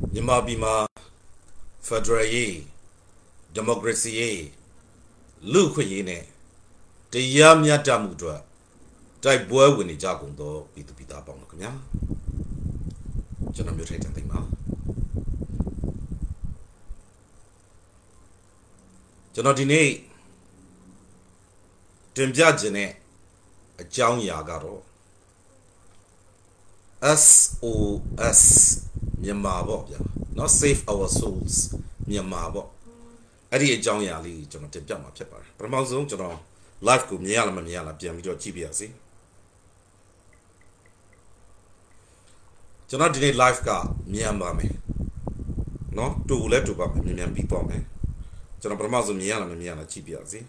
Myanmar bima federal democracy lu khwe neတရားမျှတမှုအတွက်တိုက်ပွဲဝင်နေကြကုန်သောပြည်သူပြည်သားပေါင်းတို့ခင်ဗျာကျွန်တော်မျိုးထိုက်တဲ့သိမ်းပါကျွန်တော်ဒီနေ့တင်ပြခြင်းနဲ့အကြောင်းအရာကတော့ SOS မြန်မာပေါ့ဗျာเนาะ Save Our Souls မြန်မာပေါ့အဲ့ဒီအကြောင်းအရာလေးကျွန်တော်တင်ပြမှာဖြစ်ပါတယ်ပထမဆုံးကျွန်တော် live ကိုမြင်ရလားမမြင်ရလားပြန်ပြီးတော့ကြည့်ပြရစီကျွန်တော်ဒီနေ့ live ကမြင်ပါမယ်เนาะတူလည်းတူပါမယ်မြန်ပြီးပေါ့မယ်ကျွန်တော်ပထမဆုံးမြင်ရလားမမြင်ရလားကြည့်ပြရစီ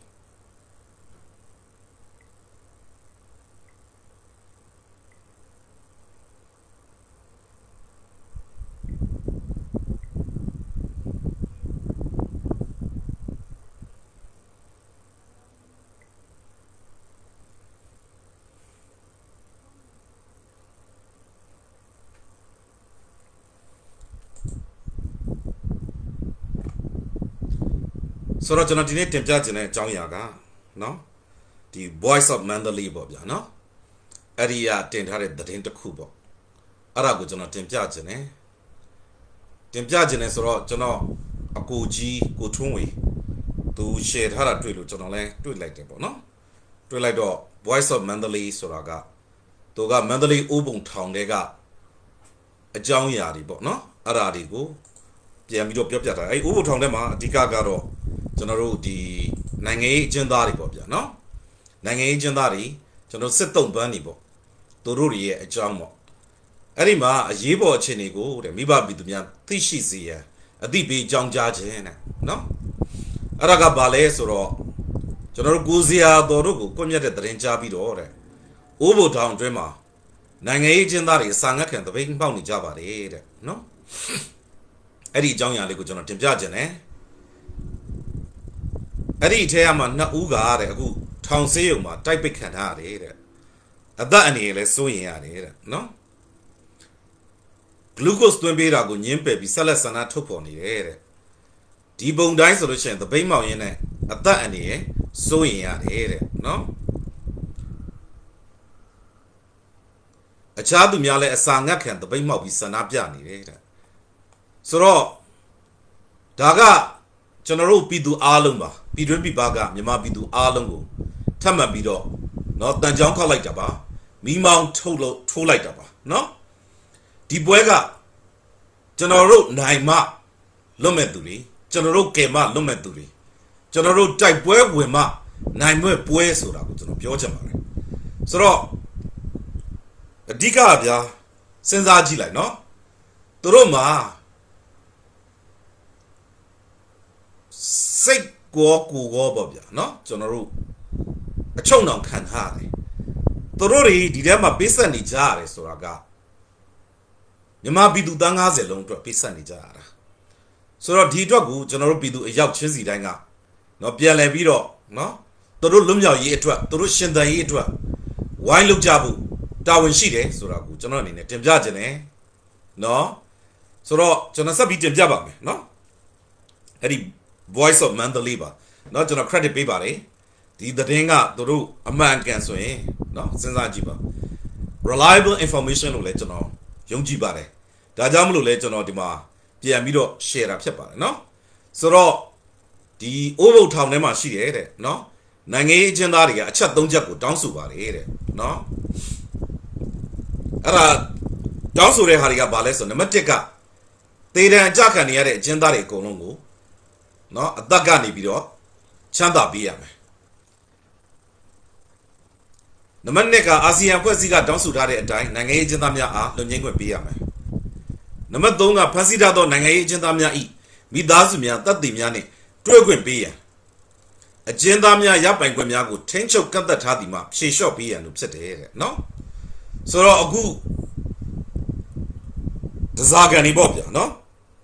ဆိုတော့ကျွန်တော်ဒီနေ့တင်ပြခြင်းတဲ့အကြောင်းအရာကเนาะဒီ Voice of Mandalay ပေါ့ဗျာเนาะအဲ့ဒီကတင်ထားတဲ့သတင်းတစ်ခုပေါ့အဲ့ဒါကိုကျွန်တော်တင်ပြခြင်းနဲ့ဆိုတော့ကျွန်တော်အကိုကြီးကိုထွန်းဝေသူ share ထားတာတွေ့လို့ကျွန်တော်လည်းတွေ့လိုက်တယ်ပေါ့เนาะတွေ့လိုက်တော့ Voice of Mandalay ဆိုတာကသူက Mandalay အိုးပုံထောင်တဲကအကြောင်းအရာတွေပေါ့เนาะအဲ့ဒါတွေကိုပြန်ပြီးတော့ပြောပြတာအဲ့အိုးပုံထောင်ထဲမှာအဓိကကတော့ကျွန်တော်တို့ဒီနိုင်ငံရေးအကျဉ်းသားတွေပေါ့ဗျာเนาะနိုင်ငံရေးအကျဉ်းသားတွေကျွန်တော်စစ်တုံးပန်းနေပေါ့သူတို့တွေရဲ့အကြောင်းပေါ့အဲ့ဒီမှာအရေးပေါ်အခြေအနေကိုတဲ့မိဘပြည်သူများသိရှိစေရန်အသိပေးကြောင်းကြားခြင်းတဲ့เนาะအဲ့ဒါကဘာလဲဆိုတော့ကျွန်တော်တို့ကိုစရာတော်တို့ကိုကွမျက်တဲ့သတင်းကြားပြီးတော့တဲ့အိုးဘုံထောင်အတွင်းမှာနိုင်ငံရေးအကျဉ်းသားတွေအစာငတ်ခံတပိတ်ပေါက်နေကြပါတယ်တဲ့เนาะအဲ့ဒီအကြောင်းအရာလေးကိုကျွန်တော်တင်ပြခြင်းနဲ့အဲ့ဒီထဲမှာနှစ်ဦးကတဲ့အခုထောင်ဆေးရုံမှာတိုက်ပိတ်ခံထားရတယ်တဲ့အသက်အနေနဲ့လည်းစိုးရင်ရတယ်တဲ့နော်ဂလူးကိုစ်သွင်းပေးတာကိုညှင်းပယ်ပြီးဆက်လက်ဆန္ဒထုတ်ဖော်နေတယ်တဲ့ဒီပုံတိုင်းဆိုလို့ရှိရင်သပိတ်မောင်ရင်းနဲ့အသက်အနေနဲ့စိုးရင်ရတယ်တဲ့နော်အခြားသူများလည်းအစာငတ်ခံသပိတ်မောက်ပြီးဆန္ဒပြနေတယ်တဲ့ဆိုတော့ဒါကကျွန်တော်တို့ပြည်သူအားလုံးပါပြည်တွင်းပြည်ပကမြန်မာပြည်သူအားလုံးကိုထပ်မံပြီးတော့เนาะတန်ချောင်းခောက်လိုက်တာပါမိမောင်းထိုးလိုက်တာပါเนาะဒီပွဲကကျွန်တော်တို့နိုင်မလွတ်မဲ့သူတွေကျွန်တော်တို့ကယ်မလွတ်မဲ့သူတွေကျွန်တော်တို့တိုက်ပွဲဝင်မနိုင်မဲ့ပွဲဆိုတာကိုကျွန်တော်ပြောချင်ပါတယ်ဆိုတော့အဓိကဗျာစဉ်းစားကြည့်လိုက်เนาะသူတို့မှာစိတ်ကိုပေါ့ဗျာเนาะကျွန်တော်တို့အချုံအောင်ခံထားရတယ်သူတို့တွေဒီထဲမှာပေးဆက်နေကြရတယ်ဆိုတာကမြန်မာပြည်သူသား90လုံးအတွက်ပေးဆက်နေကြရတာဆိုတော့ဒီအတွက်ကိုကျွန်တော်တို့ပြည်သူအရောက်ချင်းစီတိုင်းကเนาะပြန်လည်ပြီးတော့เนาะသူတို့လွတ်မြောက်ရေးအတွက်သူတို့ရှင်သန်ရေးအတွက်ဝိုင်းလုပ်ကြဖို့တာဝန်ရှိတယ်ဆိုတာကိုကျွန်တော်အနေနဲ့တင်ပြခြင်းနဲ့เนาะဆိုတော့ကျွန်တော်ဆက်ပြီးတင်ပြပါမယ်เนาะအဲ့ဒီVoice of Mandalay ပါเนาะကျွန်တော် credit ပေးပါတယ်ဒီသတင်းကသူတို့အမှန်ကန်ဆိုရင်เนาะစဉ်းစားကြည့်ပါ reliable information လို့လည်းကျွန်တော်ယုံကြည်ပါတယ်ဒါကြောင့်မလို့လည်းကျွန်တော်ဒီမှာပြန်ပြီးတော့ share တာဖြစ်ပါတယ်เนาะဆိုတော့ဒီအိုးဘုံထောင်ထဲမှာရှိတယ်တဲ့เนาะနိုင်ငံရေးအကျဉ်းသားတွေကအချက်၃ချက်ကိုတောင်းဆိုပါတယ်တဲ့เนาะအဲ့ဒါတောင်းဆိုတဲ့ဟာတွေကဘာလဲဆိုနံပါတ်1ကသေဒဏ်အကြခံနေရတဲ့အကျဉ်းသားတွေအကုန်လုံးကိုเนาะအသက်ကနေပြီးတော့ချမ်းသာပေးရမယ်နံပါတ်2ကအာဆီယံဖွဲ့စည်းကတောင်းဆိုထားတဲ့အတိုင်းနိုင်ငံရေးအကျဉ်းသားများအားလွတ်ငြိမ်းခွင့်ပေးရမယ်နံပါတ်3ကဖန်ဆီးထားသောနိုင်ငံရေးအကျဉ်းသားများ၏မိသားစုများတပ်တွေများနှင့်တွေ့ခွင့်ပေးရန်အကျဉ်းသားများရပိုင်ခွင့်များကိုထိန်းချုပ်ကန့်သတ်ထားသည်မှာဖြေလျှော့ပေးရန်လို့ဖြစ်တယ်တဲ့เนาะဆိုတော့အခုဒဇာကန်နေပေါ့ဗျာเนาะ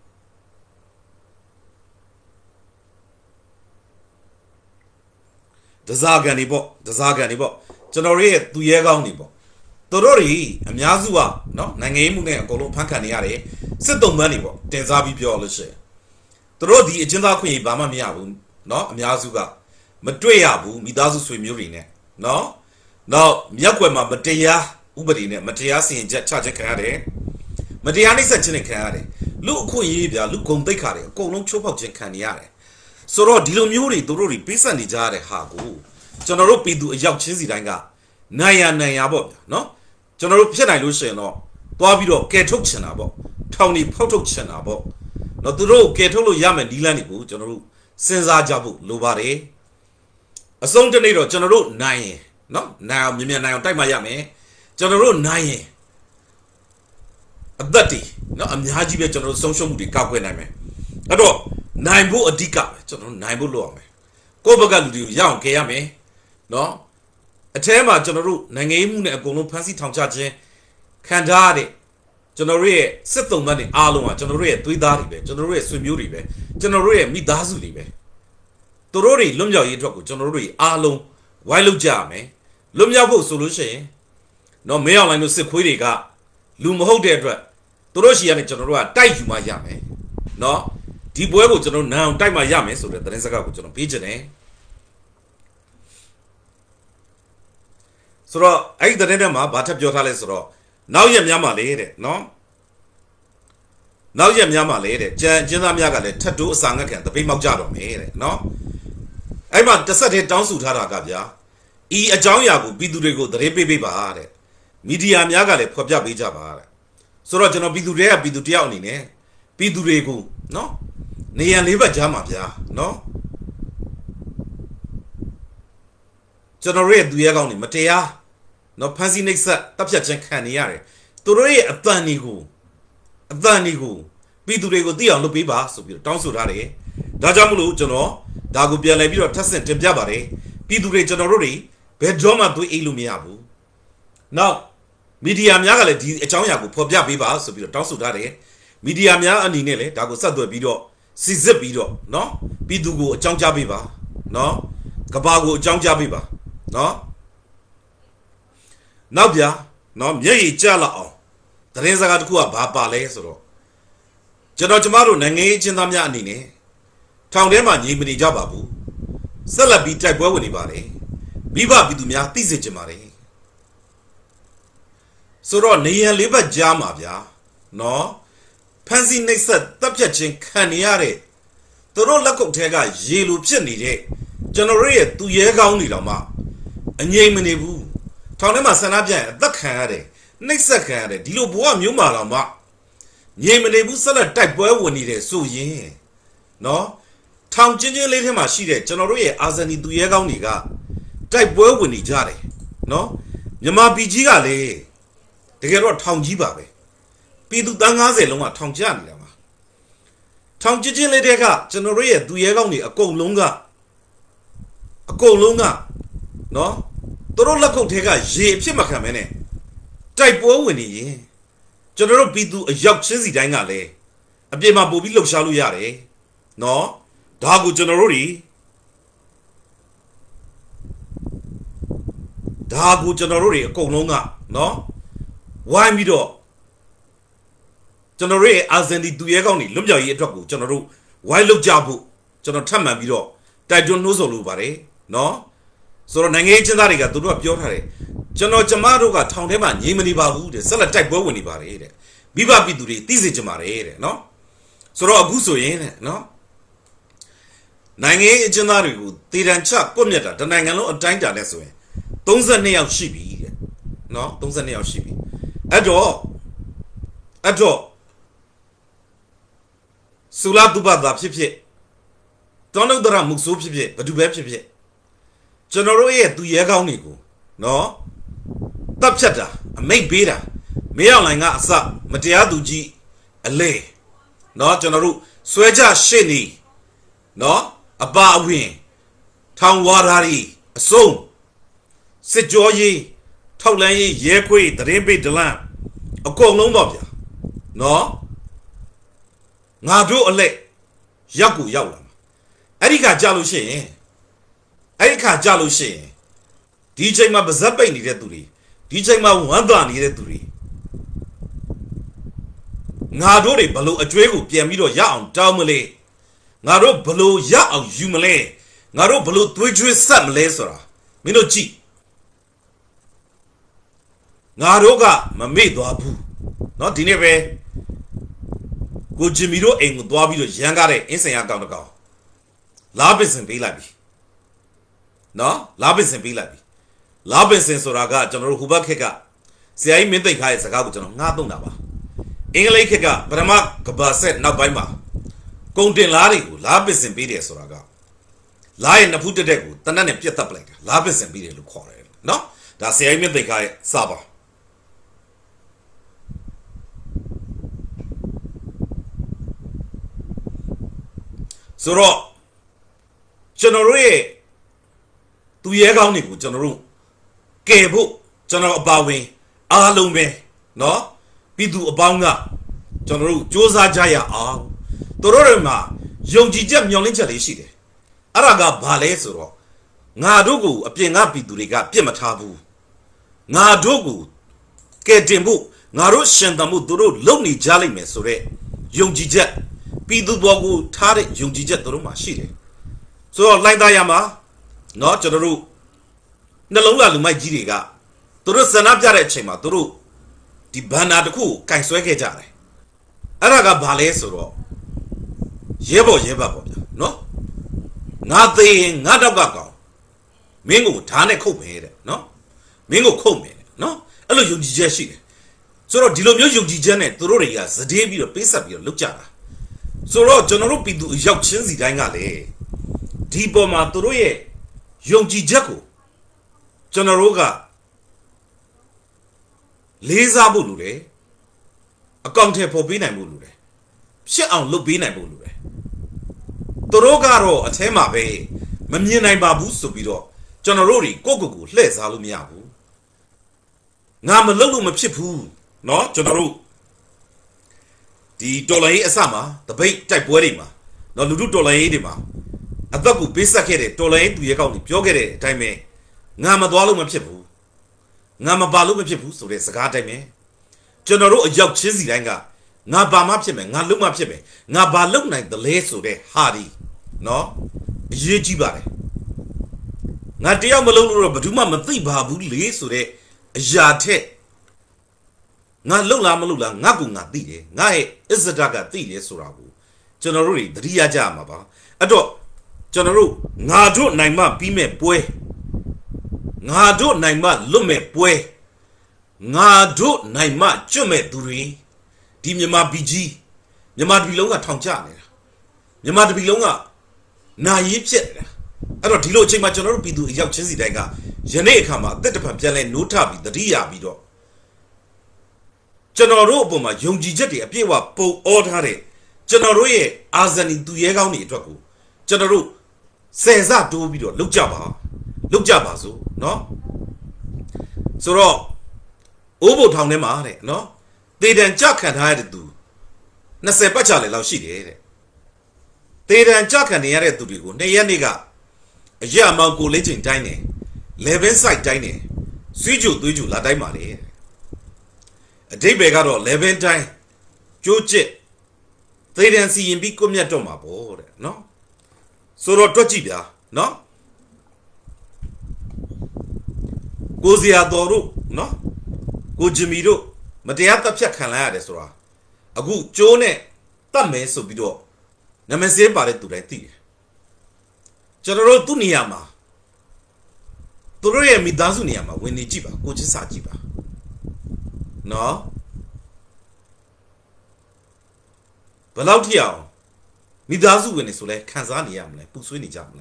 ဒဇာကန်နေပေါ့ကျွန်တော်ရဲ့သူရဲကောင်းနေပေါ့သူတို့တွေအများစုကเนาะနိုင်ငံရေးမှုနဲ့အကုန်လုံးဖန်ခံနေရတယ်စစ်တုံးမန်းနေပေါ့တင်စားပြီးပြောလို့ရှိရင်သူတို့ဒီအကျဉ်းသားခွင့်ဘာမှမရဘူးเนาะအများစုကမတွေ့ရဘူးမိသားစုဆွေမျိုးတွေနဲ့เนาะနောက်မြောက်ွယ်မှာမတရားဥပဒေနဲ့မတရားစီရင်ချက်ချချက်ခံရတယ်မတရားနှိပ်စက်ခြင်းနဲ့ခံရတယ်လူအခွင့်အရေးပြလူဂုံတိတ်ခါတယ်အကုန်လုံးချိုးဖောက်ခြင်းခံနေရတယ်ဆိုတော့ဒီလိုမျိုးတွေသူတို့တွေပေးဆက်နေကြရတဲ့ဟာကိုကျွန်တော်တို့ပြည်သူအရောက်ချင်းစီတိုင်းကနိုင်ရပေါ့ဗျာเนาะကျွန်တော်တို့ဖြစ်နိုင်လို့ရှိရင်တော့သွားပြီးတော့ကဲထုတ်ချင်တာပေါ့ထောင်နေဖောက်ထုတ်ချင်တာပေါ့เนาะသူတို့ကဲထုတ်လို့ရမယ်နီးလန်းတွေကိုကျွန်တော်တို့စဉ်းစားကြဖို့လိုပါတယ်အဆုံးတနေ့တော့ကျွန်တော်တို့နိုင်ရင်เนาะနိုင်အောင်မြင်နိုင်အောင်တိုက်မှရမယ်ကျွန်တော်တို့နိုင်ရင်အသက်တီเนาะအများကြီးပဲကျွန်တော်တို့ဆုံးရှုံးမှုတွေကောက်ွယ်နိုင်မယ်အဲ့တော့နိုင်ဖို့အဓိကပဲကျွန်တော်တို့နိုင်ဖို့လုပ်ရမယ်ကိုယ့်ဘက်ကလူတွေကိုရအောင်ကဲရမယ်เนาะအထဲမှာကျွန်တော်တို့နိုင်ငံရေးမှုနဲ့အကုန်လုံးဖန်ဆီးထောင်ချခြင်းခံထားရတဲ့ကျွန်တော်တို့ရဲ့စစ်တုံးမန်းတွေအားလုံးကကျွန်တော်တို့ရဲ့သွေးသားတွေပဲကျွန်တော်တို့ရဲ့ဆွေမျိုးတွေပဲကျွန်တော်တို့ရဲ့မိသားစုတွေပဲသူတို့တွေလွတ်မြောက်ရေးအတွက်ကိုကျွန်တော်တို့တွေအားလုံးဝိုင်းလုပ်ကြရမယ်လွတ်မြောက်ဖို့ဆိုလို့ရှိရင်တော့မင်းအောင်လိုင်းတို့စစ်ခွေးတွေကလူမဟုတ်တဲ့အတွက်သူတို့ရှိရတဲ့ကျွန်တော်တို့ကတိုက်ယူမှရမယ်เนาะဒီပွဲကိုကျွန်တော်နာအောင်တိုက်မှရမယ်ဆိုတဲ့သတင်းစကားကိုကျွန်တော်ပေးချင်တယ်ဆိုတော့အဲ့ဒီတဲ့ထဲမှာဘာထပ်ပြောထားလဲဆိုတော့နောက်ရက်များမှာလေတဲ့နော်နောက်ရက်များမှာလေတဲ့ကျင်းသားများကလည်းထတ်တိုးအစာငတ်ခံတပိတ်မောက်ကြတော့မယ်တဲ့နော်အဲ့မှာတစ်ဆက်တည်းတောင်းဆိုထားတာကဗျာဤအကြောင်းအရာကိုပြည်သူတွေကိုသတင်းပေးပါတဲ့မီဒီယာများကလည်းဖော်ပြပေးကြပါတဲ့ဆိုတော့ကျွန်တော်ပြည်သူတွေကပြည်သူတယောက်အနေနဲ့ပြည်သူတွေကိုနော်နေရန်လေးဘက်ကြားမှာဗျာနော်ကျွန်တော်ရဲ့သူရဲကောင်းတွေမတရားနော်ဖန်စီနှိပ်စက်တပ်ဖြတ်ခြင်းခံနေရတယ်သူတို့ရဲ့အတန်တွေကိုပြည်သူတွေကိုသိအောင်လုပ်ပေးပါဆိုပြီးတော့တောင်းဆိုထားတယ်ဒါကြောင့်မလို့ကျွန်တော်ဒါကိုပြန်လည်ပြီးတော့ထပ်ဆင့်တင်ပြပါတယ်ပြည်သူတွေကျွန်တော်တို့တွေဘယ်တော့မှသွေးအေးလို့မရဘူးနောက်မီဒီယာများကလည်းဒီအကြောင်းအရာကိုဖော်ပြပေးပါဆိုပြီးတော့တောင်းဆိုထားတယ်မီဒီယာများအနေနဲ့လည်းဒါကိုဆက်သွယ်ပြီးတော့စီစစ်ပြီးတော့နော်ပြည်သူကိုအကြောင်းကြားပေးပါနော်ကဘာကိုအကြောင်းကြားပေးပါနော်နောက်ဗျာနော်မျက်ရည်ကျလာအောင်သတင်းစကားတစ်ခုကဘာပါလဲဆိုတော့ကျမတို့နိုင်ငံရေးအကျဉ်းသားများအနေနဲ့ထောင်ထဲမှာညီမနေကြပါဘူးဆက်လက်ပြီးတိုက်ပွဲဝင်နေပါတယ်မိဘပြည်သူများသိစေချင်ပါတယ်ဆိုတော့နေရန်လေးဘက်ကြားမှာဗျာနော်ဖန်စီနှိပ်စက်တပ်ဖြတ်ခြင်းခံနေရတဲ့သူတို့လက်ကုပ်ထဲကရေလိုဖြစ်နေတဲ့ကျွန်တော်တို့ရဲ့သူရဲကောင်းတွေတော့မှအငြိမ်မနေဘူးထောင်ထဲမှာဆန္ဒပြရင်အသက်ခံရတယ်နှိပ်စက်ခံရတယ်ဒီလိုဘဝမျိုးမှာတော့မှငြိမ်မနေဘူးဆက်လက်တိုက်ပွဲဝင်နေတယ်ဆိုရင်နော်ထောင်ချင်းလေးထဲမှာရှိတဲ့ကျွန်တော်တို့ရဲ့အာဇာနည်သူရဲကောင်းတွေကတိုက်ပွဲဝင်နေကြတယ်နော်မြန်မာပြည်ကြီးကလည်းတကယ်တော့ထောင်ကြီးပါပဲပြည်သူတန်း90လုံးကထောင်ကျနေတာပါထောင်ချင်းလေးတွေကကျွန်တော်တို့ရဲ့သူရဲကောင်းတွေအကုန်လုံးကနော်သူတို့လက်ခုပ်ထဲကရေအဖြစ်မခံမဲနဲ့တိုက်ပွဲဝင်နေရင်ကျွန်တော်တို့ပြည်သူအရောက်ချင်းစီတိုင်းကလည်းအပြေမှာပို့ပြီးလှုပ်ရှားလို့ရတယ်နော်ဒါကိုကျွန်တော်တို့တွေအကုန်လုံးကနော်ဝိုင်းပြီးတော့ကျွန်တော်တို့ရဲ့အာဇန်ဒီသူရဲကောင်းတွေလွတ်မြောက်ရေးအတွက်ကိုကျွန်တော်တို့ဝိုင်းလုပ်ကြဖို့ကျွန်တော်ထပ်မံပြီးတော့တိုက်တွန်းနှိုးဆော်လိုပါတယ်နော်ဆိုတော့နိုင်ငံရေးကျင်းသားတွေကသူတို့ကပြောထားတယ်ကျမတို့ကထောင်ထဲမှာငြိမ်မနေပါဘူးတဲ့ဆက်လက်တိုက်ပွဲဝင်နေပါတယ်တဲ့မိဘပြည်သူတွေသိစေချင်ပါတယ်တဲ့နော်ဆိုတော့အခုဆိုရင်တဲ့နော်နိုင်ငံရေးကျင်းသားတွေကိုတေတံချကွတ်မြတ်တာတနိုင်ငံလုံးအတိုင်းတာနဲ့ဆိုရင်32ယောက်ရှိပြီတဲ့နော်32ယောက်ရှိပြီအဲ့တော့ဆူလာတူပါတာဖြစ်တောင်းတရမှုဆိုးဖြစ်ဘဒူပဲဖြစ်ကျွန်တော်တို့ရဲ့သူရဲကောင်းတွေကိုနော်တပ်ဖြတ်တာအမိတ်ပေးတာမင်းအောင်လိုင်ကအစမတရားသူကြီးအလဲနော်ကျွန်တော်တို့ဆွဲကြရှေ့နေနော်အပါအဝင်ထောင်ဝါရာရီအစုံစစ်ကြောရေးထောက်လန်းရေးရဲခွေးသတင်းပေးဒလန်အကုန်လုံးတော့ဗျာနော်ငါတို့အလက်ရောက်ကိုရောက်လာအဲ့ဒီခါကြာလို့ရှိရင်ဒီချိန်မှာပါဇက်ပိတ်နေတဲ့သူတွေဒီချိန်မှာဝမ်းသာနေတဲ့သူတွေ Ngado below a drago, Piamiro Yaon, Daumale, Ngaro below Yao, Humale, Ngaro below Twitch Sam Lesora, Minochi Ngaroga, Mame Dwabu, not Dinebe. Go Jimiro and Dwabi Yangare, Insayaka. Labis and Bilabi. No, Labis and Bilabi. Labis and Soraga, General Hubakeka. Say, I mean, the guy is a Gabuton, Nadunaba. Englake, Brahma, Kabaset, now by Ma. Contain Larigu, Labis and Bidia Soraga. Lie in the Putadegu, Tanan and Pieta Blake, Labis and Bidia Lucore. No, that's the I mean the guy, Saba. So, General, 2 years ago, General, Cable, General Bowing, Alume, no, Pidu Abanga, General Josa Jaya, Tororema, Young Jim Yolinchalishi, Araga Balesoro, Nadugu, a Pianapi Duriga, Piamatabu, Nadugu, Ketimbu, Narush and the Muduru, Lonely Jolly Mesore, Young Jijat. Pidu Bogu Tare Jungijet Roma Shire. So like Dayama, not to the root. Nalonga my Jiriga. Turu Sanabjare Chema, Turu. The Banadaku, Kaisweke Jare. Araga Bale Soro. Yebo Yeba, no? Nothing, not a gago. Mingo Tane Cope, no? Mingo Come, no? Hello, Jungi. So Dilo Jungi Janet, Tururia, the day of Pesapio, Luchara. So, General Pidu Yakshinzi Dangale. Tipo Maturoye, Yonji Jaco, Generoga Leza Bulure, a conte for Bina Bulure. She on look Bina Bulure. Torogaro, a Tema Bay, Mamina Babu Subido, Generori, Gogu, Les Alumiabu. Namalulu Machipu, no, General. The Dolay Asama, the bait type Werima, no Ludu Dolay Dima. A Dagu Bisakere, Dolay to Yakoni, Piogere, Time, Namadualum of Chipu, Namabalum of Chipu, so there's a Gatame. General a Yak Chizzy Langa, Nabama Pime, Naluma Pime, Nabalum like the lay so they hardy. No? Yejibare. Natia Malura Baduma Mati Babu lay so they Jate. Nalula Malula, Nagunga Dide, Nae is the Daga Dide Surabu. Generally, the Ria Jamaba. Ado, General, Nado Naima Bime Pue. Nado Naima Lume Pue. Nado Naima Jume Duri. Dimyama BG. Yamad Bilonga Tongjane. Yamad Bilonga. Na Yipset. I don't know Chima General Pidu Yachizi Daga. Jane Kama, that upon Jale Notabi, the Ria Bido. General Obama, Young Jijeti, a Piewa, Po Ordhare, General Azani Duyegani Traku, General says that to video, look Jabba, so, no? So, Obo Town Nemare, no? They then Jack and I had to do. Nasepachale, lao she did. They then Jack and the other to do, Nayaniga, a Yamango legend tiny, 11 side tiny, Suju Duju La Daimare. A day beggar 11 times. Chuche. They didn't see him become a toma board, no? So, Tochibia, no? Gozia Doru, no? Go Jimiro, Matiata Piacanadesra. A good Jone, Tame Sobido. Namese Bare to Reti. General Tuniama. Tore Midazuniama, when Nijiba, Gochisajiba. No? But out here, Midazu when it's like Kazaniam, like Puswini Jamle.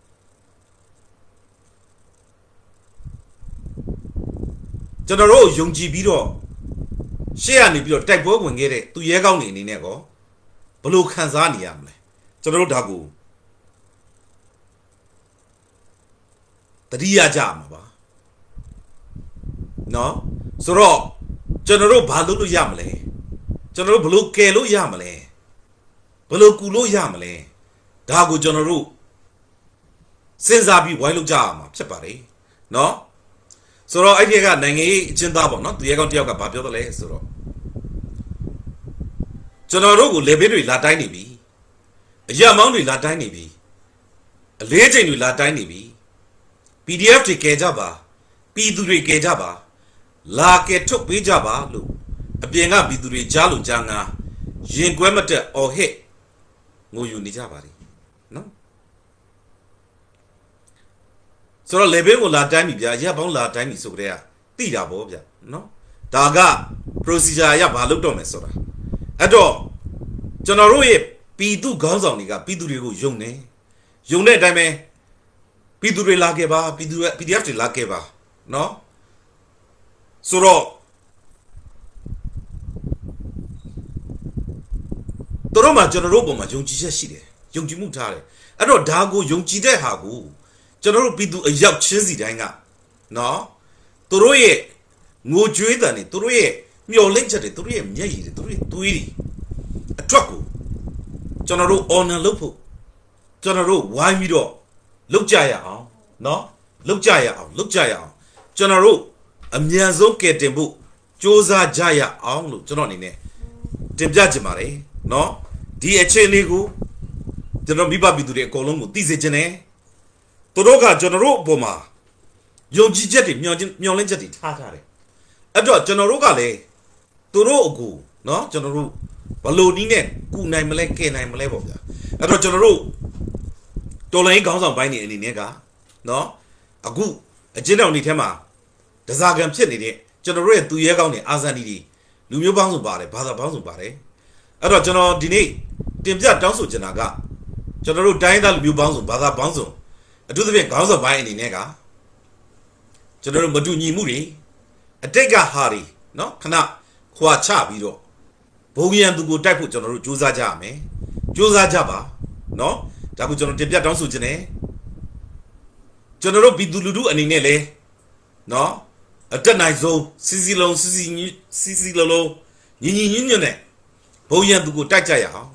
General Young Gibido. She and if your type work when get it to Yagoni in Nego. Blue Kazaniam. General Dagu. The Dia Jamaba. No? So, General Balu Yamle. General Blue Kelo Yamle. Blue Kulo Yamle. Dagu General. Since I be Wilu Jam, Chapari. No? So, I get Nangi Chindabo, not the Yagon Tiaga Babio, so. General Lebedu La Dinibi, a Yamoundi La Dinibi, a legend La Dinibi, PDF to Kejaba, Piduri Kejaba, La Ketok Bijaba, a Bienga Biduri Jalu Janga, Yin Guemata or He, no Unijabari. No? So Lebedu La Dinibia, Yabon La Dini so there, Tida Bobia, no? Daga, procedure Yabaludome Ado, General Pidu Gonzoniga, Pidurigo Yone Dame, Piduri Lageba, PDF Lageba, no? Soro Toroma General Boma, Yonji Shide, Yonji Mutare, Ado Dago, Yonji de Hagu, General Pidu a Yak Chizzy Danga, no? Toroye, no Juidani, Toroye. Mio lecture to him, yea, to a truckle. General on a lopo. General, why me do? Look Jaya, no? Look Jaya. General, a miazo ketembu. Josa Jaya, on Jonine. Tebjajamare, no? DHA Ligu. General Bibabi to the Colombo, Tizene. Toroga, General Boma. Yogi jetty, Miolin jetty, Tatare. Adot General Gale. Toro no General Balodine, Kunai Maleke, Nai Maleboga. Adot General Tolay goes on binding any nega, no? A goo, a general Nitema. The Zagam Chenny, General to Yagoni, Azanidi, Lumio Banzubare, Bada Banzubare. Adot General Dine, Timja Dansu Janaga. General Dinah Lu Banzu, Bada Banzu. A do the way goes on by any nega. General Maduni Muri, a Dega Hari, no? Cannot. Qua Chabiro Bogian to go type of General Josa Jame, Josa Jaba, no? Tabu General Tibia Dansujane General Bidulu and Inele, no? A Tanizo, Sisi Lolo, Yinione, Bogian to go Tachaya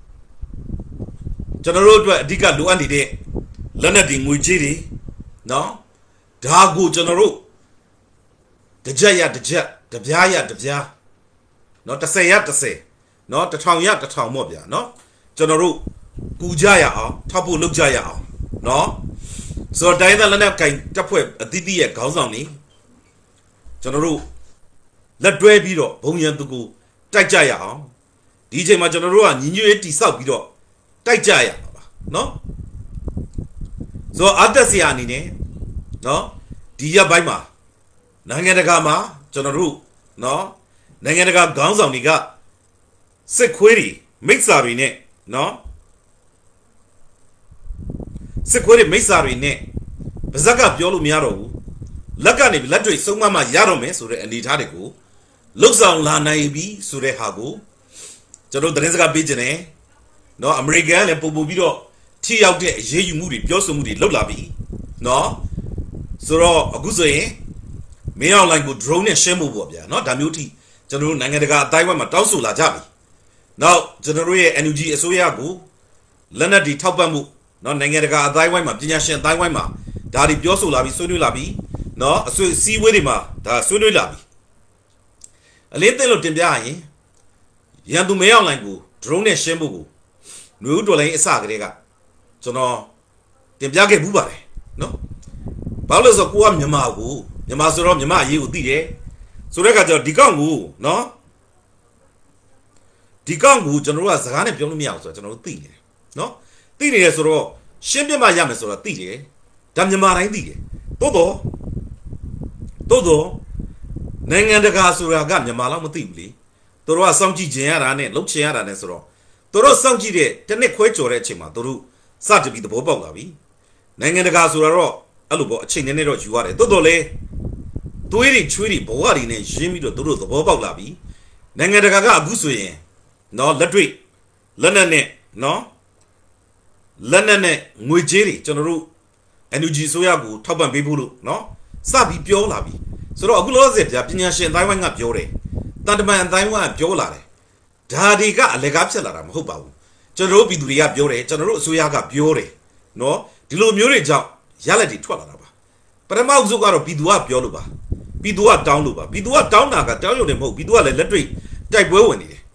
General Diga Luandi de Leonardin Mujiri, no? Dago General the Jaya, the Jaya, the Jaya. Not to say, not the town yet, the town mobia, no? General Gujaya, Tapu Lujaya, no? So Diana Lana can tapu a Didi at Gauzani. General let Dre Bido, Bonyan to go, Tajaya, DJ Majanarua, Ninueti South Bido, Tajaya, no? So Adasianine, no? Dia Baima, Nanganagama, General, no? Nangaga Gonzoniga Sequiri, Mixarine, no? Sequiri Mixarine, Bazaga Biolu Miaro, Lagani, Ladri, so Mama Yarome, Sure and Italico, looks on La Naibi, Sure Hago, Jado Drenzaga Bijane, no, American and Pobubido, T out there, Jay Moody, Pioso Moody, Lolabi, no? Soro Aguze, may all like good drone and shemo wobia, not Damuti. General Nangaga Taiwan Matausu La Jabi. Now, General Energy Soyago, Lena di Tabamu, no Nangaga Taiwan, Jinashan Taiwan, Dari Biosu Labi, Sunu Labi, no, so see Widima, da Sunu Labi. A little Timbiai, Yandu Mayo Langu, Drone Shemugu, Nudole Sagrega. So no Timbiake Bubare, no? Paulos of Kuam Yamagu, Yamazurom Yama, you did. So rega Digangu, no? Digangu, General Zane Piomia, General Tine, no? Tine is ro, Shemma Yamas or a Tine, Damyamara Indi, Todo, Nangaga Suragan Yamala Mutibli, Toro Sanji Jiana, Luciana Nesro, Toro Sanji de Tenequecho Rechima, Toru, such to be the Bobogavi, Nangaga Suraro, Alubo, Chinero, you are a Dodole. Tweety, Boari, and Jimmy to do the Boba Labi. Nangadaga Gusuye. No, Ladri. Lenane, no? Lenane, Mujiri, General. And Uji Soyagu, Taban Bibulu, no? Sabi Pio Labi. So Aguloze, Japiniash and Taiwan up Jore. Tandama and Taiwan Piolare. Dadiga, Legapselaram, Hopau. General Biduria Biore, General Suyaga Biore. No? Dilu Murija, Yaladi Twalaraba. But a Mauzugaro Bidua Bioluba. Bidua down Luba. Bidua down Naga, tell you the mo, Bidua electric, type well in it.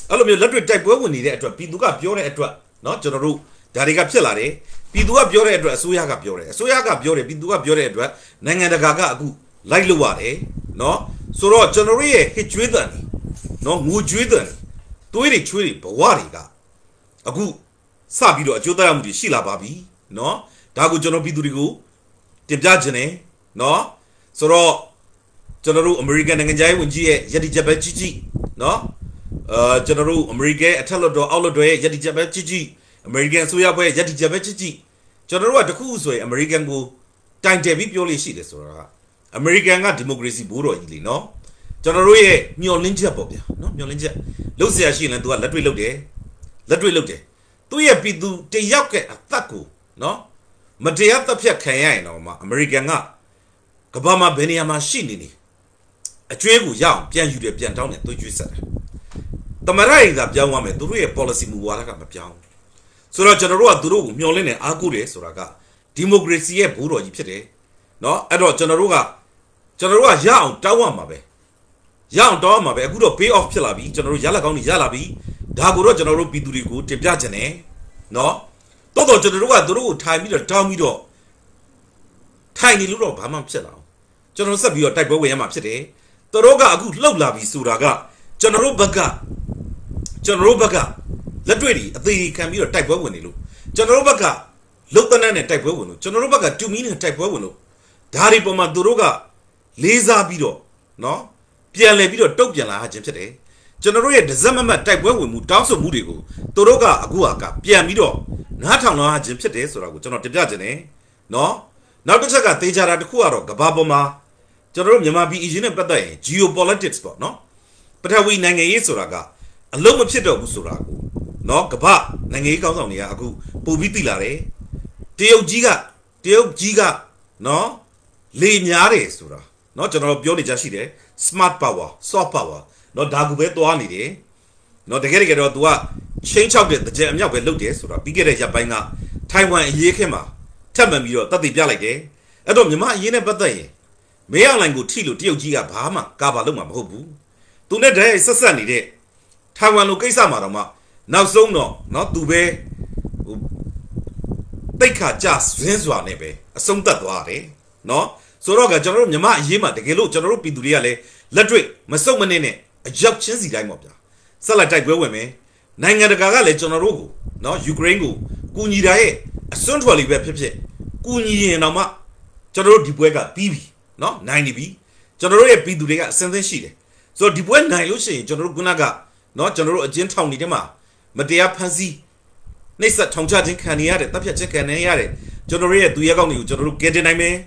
Allo let me type when you get to Piduka Pure at not General Dariga Pilare, Pidua Pure at Suyaga Pure, Suyaga Pure, Pidua Pure at Nangadaga, like Luare, no, so General Hitchwithan, no, Mujwithan, Twitty, Pawariga, a good Sabido, Jodam, Shila Babi, no, Dago Jono Pidurigo, Tibjajane, no, so General American and Jai when G. Yeti Jabachi, no. General American, Atalo, Olodoe, Yeti Jabachi, American Suyabe, Yeti Jabachi, General the Kuzwe, American go, Time Devi Pioli Shides or American democracy bureau, no? General Neo Ninja Bobia, no, Neo Ninja. Lucia Shin and do a let we look there. Let we look there. Do ye be do te yake a taku, no? Mateata Pia Kayan, American Kabama Benia Machine. A tree young, Pian you pian down and do you said. The Marai that young woman do a policy muwaka pian. So that General Duru, Mioline, Agure, Soraga, democracy, Buro, Yipete. No, I don't General young, Tawamabe. Young Dawamabe, a good pay off Pilabi, General Yalagoni Yalabi, Daguro General Piduriku, Tibjane. No, Todo General Duru, time meter, town meter. Tiny little Bama Pilla. General Sabio type away am upset. Toroga a good low lavi suraga. General Baga. Let ready, the can be a type of winnie. General Baga. Look the name type of winnie. General Baga 2 million type of winnie. Dari Poma Duroga. Leza Bido. No? Pia Lebido Topiala Hajim today. General the Zamamat type of winnie. Downso Mudigo. Toroga Aguaka. Pia Mido. Natano Hajim today, so I would not the judge. No? Now the Saga Tejara de Kuaro, Gababoma. General Yamabi is in a bad geopolitics spot, no? But how we Nangae Suraga, a low of Chito Surago, no, Gaba, Nangae comes on Yagu, Pubitilare, Teo Giga, no, Linyare Sura, no General Bioni Jashide, smart power, soft power, no Dagubeto Anide, no the Gerrigan or Dua, change out the Jam Yabe Lote Sura, Bigger Jabanga, Taiwan Yekema, Tamamio, Tati Jalage, I don't Yama Yene Badaye. May I language Tilo Gia Bahama, Gabaluma Hobu? To net day is a sunny day. Taiwan Lucasa Marama. Now so no, not to be. They can't just Zenzua Nebe, a song that ware. No, so Roga General Yama Yima, the Gelo General Piduriale, Ladrick, Masomanene, a job chinzy dime of ya. Salatai Gweme, Nanga the Gagale General, no, Ukraine, Kunidae, a centrally web pipe, Kuni and Nama, General Dibuega, Bibi. No, 90B. General Piduriga, Senten Sheet. So the one Nilushi, General Gunaga, not General Gentown Nidema, Matea Panzi. Nesa Tongjin Caniare, Tapia Caniare, General Duyagoni, General Gediname.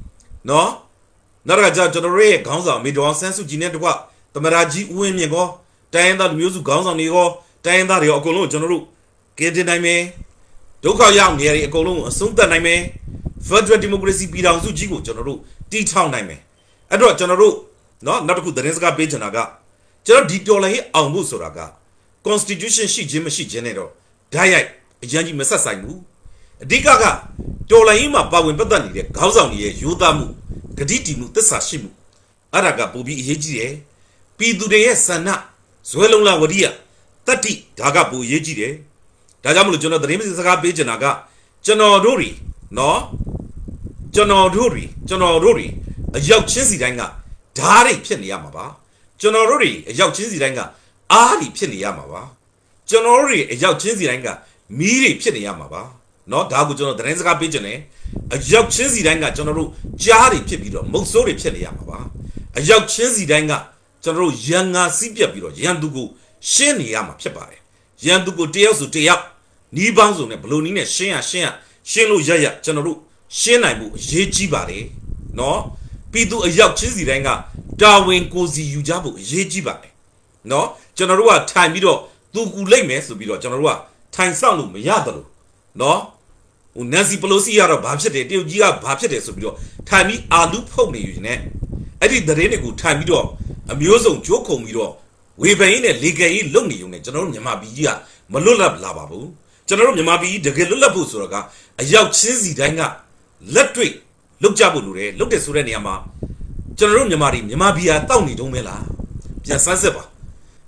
No, not a General Gonza, Midon Sensu Ginetwa, the Maraji Uemigo, Diana Music Gonza Nigo, Diana Riocolo, General Gediname. Doka Yang near Egolo, Sunta Name, Federal Democracy Bidang Sujigo, General. Town name. I don't general, no, not a good Renesga Bejanaga. General Ditola Almusuraga. Constitution she Jim she general. Diet, Janji Messasaimu. Digaga, Tola Ima Bawin Badani, Gauzani, Yudamu, Gaditimu, the Sashimu. Araga Bubi Yejie, Pidude Sana, Swellola Wadia, Tati, Tagabu Yejide, Tagamu Jonah the Remesaga Bejanaga, General Dori, no. General Rory, a young chinzy danga, Dari Pinyamaba. General Rory, a young chinzy danga, Ali Pinyamaba. General Rory, a young chinzy danga, Miri Pinyamaba. No, Dabu General the Renzaga Bijane, a young chinzy danga, General Jari Pibido, Mosori Pinyamaba. A young chinzy danga, General Yanga Sipia Biro, Yandugu, Shen Yama Pepare. Yandugu Deos to day up, Nibanzo, Blonine, Shenlo Yaya, General. Shenaibu, Yejibare, no, Pidu a yacht chizzy ranga, Darwin cozy Ujabu, Yejibare, no, General time mido, Dugu Lame, so below General, time sound, Yadalu, no, Nancy Pelosi are a babsete, Gia babsete, so below, Timey are loop pony, you know. I did the Renego time mido, a muso joko mido, we by in a legay lonely unit, General Yamabia, Malula Lababu, General Yamabi, the Gelula Busuraga, a yacht chizzy ranga. Let me look Jabulure, look at Sureniama. General Yamari, Yamabia, Tony Domela. Piasanseba.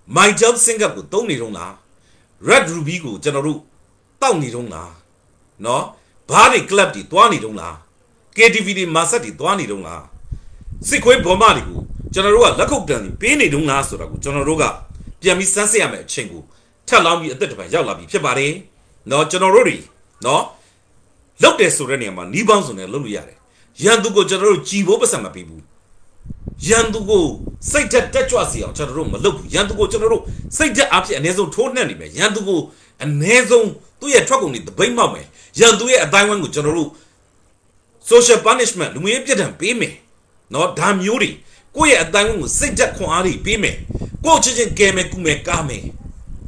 My job singer ko tong ni rong la Red Ruby koကျွန်တော်တို့တောက်နေတုံးလားနော်ဘားတွေ club တွေတွားနေတုံးလား KTV တွေမာဆက်တွေတွားနေတုံးလားစစ်ခွေးဘောမတွေကိုကျွန်တော်တို့ကလက်ခုပ်တန်ပေးနေတုံးလားဆိုတာကိုကျွန်တော်တို့ကပြန်ပြီးစမ်းစစ်ရမယ်အချိန်ကိုထပ်လောင်းပြီးအသက်တစ်ပံရောက်လာပြီဖြစ်ပါတယ်နော်ကျွန်တော်တို့တွေနော်လောက်တယ်ဆိုတဲ့နေရာမှာနီးပေါင်းစုံနဲ့လုပ်လို့ရတယ်ရန်သူကိုကျွန်တော်တို့ကြည်ဖို့ပတ်စံမပေးဘူးရန်သူကိုစိတ်တက်ကြွစီအောင်ကျွန်တော်တို့မလုပ်ဘူးရန်သူကိုကျွန်တော်တို့စိတ်တက်အဖြစ်အနည်းဆုံးထိုးနှက်နေမယ်ရန်သူကိုအနည်းဆုံးသူ့ရဲ့ထွက်ကုန်တွေတပိတ်မောက်မယ်ရန်သူရဲ့အတိုင်းဝိုင်းကိုကျွန်တော်တို့ social punishment လူမျိုးပြစ်ဒဏ်ပေးမယ်နော်ဒါမျိုးတွေကိုယ့်ရဲ့အတိုင်းဝိုင်းကိုစိတ်တက်ခွန်အားတွေပေးမယ်ကိုယ့်ချင်းချင်းကဲမယ်ကူမယ်ကားမယ်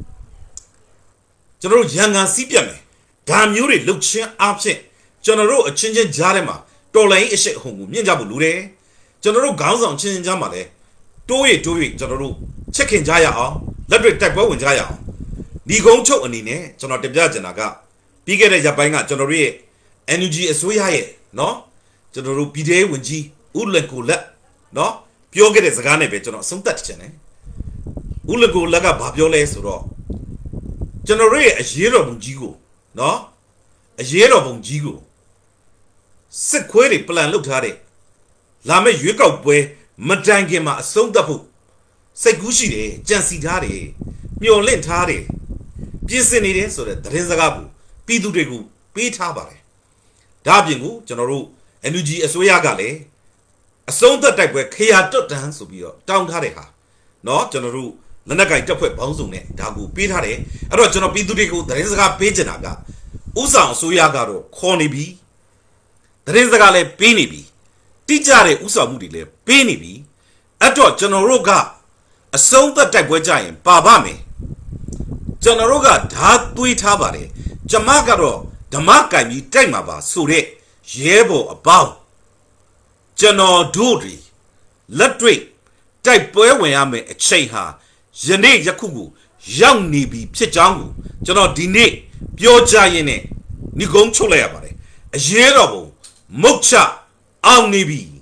ကျွန်တော်တို့ရန်ကန်စီးပြတ်မယ်ဒါမျိုးတွေလှုပ်ချင်းအဖြစ်ကျွန်တော်တို့အချင်းချင်းကြားထဲမှာတော်လိုင်းအရှိအဟုန်ကိုမြင့်ကြဖို့လိုတယ်ကျွန်တော်တို့ခေါင်းဆောင်ချင်းချင်းကြားမှာလည်းတိုး၍ကျွန်တော်တို့ချက်ခင်ကြရအောင်လက်တွေတိုက်ပွဲဝင်ကြရအောင်ဒီကုန်းချုပ်အနေနဲ့ကျွန်တော်တင်ပြချင်တာကပြီးခဲ့တဲ့ရက်ပိုင်းကကျွန်တော်တို့ရဲ့ energy အစိုးရရဲ့နော်ကျွန်တော်တို့ပြည်ထောင်ဝင်ကြီးဦးလက်ကိုလက်နော်ပြောခဲ့တဲ့စကားနဲ့ပဲကျွန်တော်အဆုံးသတ်ချင်တယ်ဦးလက်ကိုလက်ကဘာပြောလဲဆိုတော့ကျွန်တော်တို့ရဲ့အရေးတော်ပုံကြီးကိုနော်အရေးတော်ပုံကြီးကိုစစ်ခွေးတွေပလန်လုပ်ထားတဲ့လာမယ့်ရွေးကောက်ပွဲမတိုင်ခင်မှာအဆုံးသတ်ဖို့စိတ်ကူးရှိတယ်ကြံစီထားတယ်မျှော်လင့်ထားတယ်ပြင်ဆင်နေတယ်ဆိုတဲ့သတင်းစကားကိုပြည်သူတွေကိုပေးထားပါတယ်ဒါအပြင်ကိုကျွန်တော်တို့ energy အစိုးရကလည်းအဆုံးသတ်တိုက်ပွဲခရတွတ်တန်းဆိုပြီးတော့တောင်းထားတဲ့ဟာเนาะကျွန်တော်တို့လက်နက်ကင်တက်ဖွဲ့ပေါင်းစုံနဲ့ဒါကိုပေးထားတယ်အဲ့တော့ကျွန်တော်ပြည်သူတွေကိုသတင်းစကားပေးချင်တာကဥဆောင်အစိုးရကတော့ခေါ်နေပြီသတင်းစကားလည်းပေးနေပြီတိကျတဲ့ဥဆောင်မှုတွေလည်းပေးနေပြီအဲ့တော့ကျွန်တော်တို့ကအဆုံးသတ်တိုက်ပွဲကြရင်ပါပါမယ်ကျွန်တော်တို့ကဓာတ်သွေးထားပါတယ်ကျမကတော့ဓမ္မကံကြီးတိုက်မှာပါဆိုတဲ့ရဲဘော်အပေါင်းကျွန်တော်တို့တွေလက်တွေ့တိုက်ပွဲဝင်ရမယ်အချိန်ဟာယနေ့ယခုကိုရောက်နေပြီဖြစ်ကြောင်းကိုကျွန်တော်ဒီနေ့ပြောကြရင်းနဲ့ညီကုန်းချုပ်လိုက်ရပါတယ်အရေးတော်ပုံမုတ်ချအောင်နေပြီ